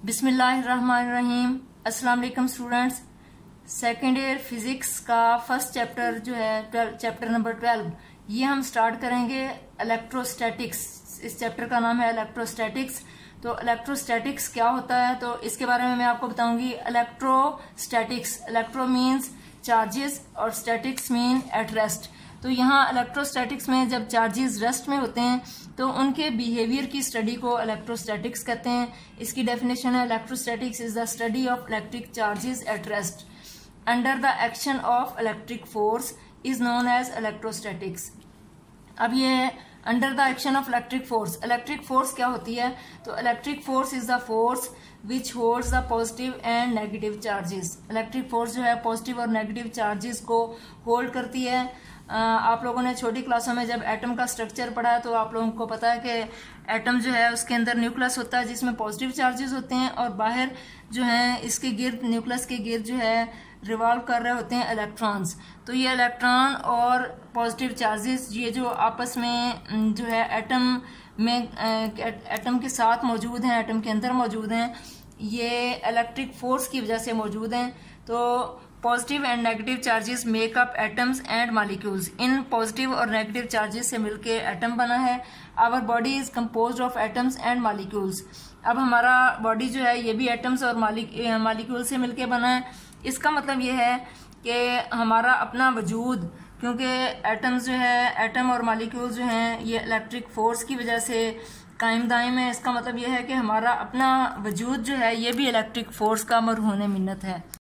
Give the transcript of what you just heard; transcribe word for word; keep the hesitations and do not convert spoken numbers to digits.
बिस्मिल्लाहिर्रहमानिर्रहीम। अस्सलाम वालेकुम स्टूडेंट्स। सेकेंड ईयर फिजिक्स का फर्स्ट चैप्टर जो है चैप्टर नंबर ट्वेल्व, ये हम स्टार्ट करेंगे इलेक्ट्रोस्टैटिक्स। इस चैप्टर का नाम है इलेक्ट्रोस्टैटिक्स। तो इलेक्ट्रोस्टैटिक्स क्या होता है तो इसके बारे में मैं आपको बताऊंगी। इलेक्ट्रोस्टैटिक्स, इलेक्ट्रो मीन्स चार्जेस और स्टैटिक्स मीन एट रेस्ट। तो यहाँ इलेक्ट्रोस्टैटिक्स में जब चार्जेस रेस्ट में होते हैं तो उनके बिहेवियर की स्टडी को इलेक्ट्रोस्टैटिक्स कहते हैं। इसकी डेफिनेशन है electrostatics is the study of electric charges at rest under the action of electric force is known as electrostatics. अब ये under the action of electric force, electric force क्या होती है तो electric force is the force which holds the positive and negative charges. Electric force जो है positive और negative charges को होल्ड करती है। आ, आप लोगों ने छोटी क्लासों में जब एटम का स्ट्रक्चर पढ़ा है तो आप लोगों को पता है कि एटम जो है उसके अंदर न्यूक्लियस होता है जिसमें पॉजिटिव चार्जेस होते हैं और बाहर जो है इसके गिर्द, न्यूक्लियस के गिर्द जो है रिवॉल्व कर रहे होते हैं इलेक्ट्रॉन्स। तो ये इलेक्ट्रॉन और पॉजिटिव चार्जेस ये जो आपस में जो है एटम में एटम के साथ मौजूद हैं, एटम के अंदर मौजूद हैं, ये इलेक्ट्रिक फोर्स की वजह से मौजूद हैं। तो positive and negative charges make up atoms and molecules. इन पॉजिटिव और नेगेटिव चार्जेस से मिलके एटम बना है। Our body is composed of atoms and molecules. अब हमारा बॉडी जो है ये भी एटम्स और मॉलिक्यूल से मिलके बना है। इसका मतलब ये है कि हमारा अपना वजूद, क्योंकि एटम्स जो है एटम और मॉलिक्यूल जो हैं ये इलेक्ट्रिक फोर्स की वजह से कायम दायम है। इसका मतलब ये है कि हमारा अपना वजूद जो है ये भी इलेक्ट्रिक फोर्स का मरहून मिन्नत है।